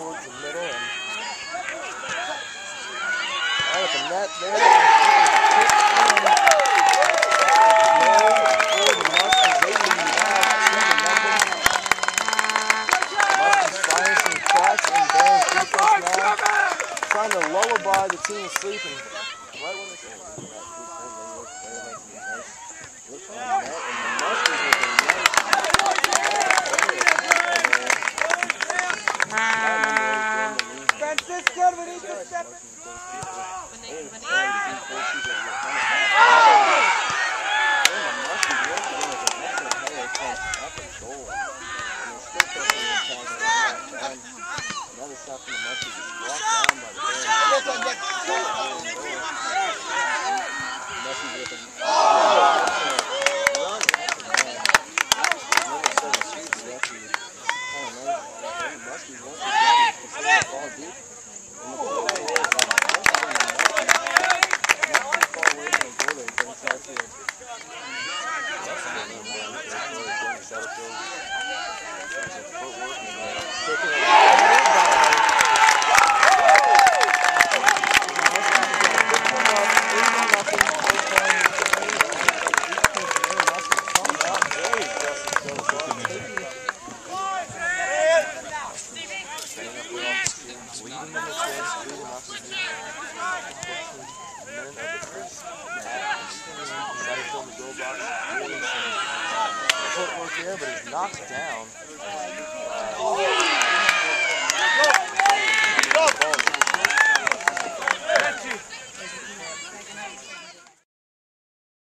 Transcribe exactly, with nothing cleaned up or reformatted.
towards the middle and out at the net there. Trying to lullaby the team sleeping right when it's over. Franciscan, we need to step it. Another shot from the Muskie just walked down by the ball. Muskie with him. Muskie wants to get the ball deep. There, but he's knocked down. Uh,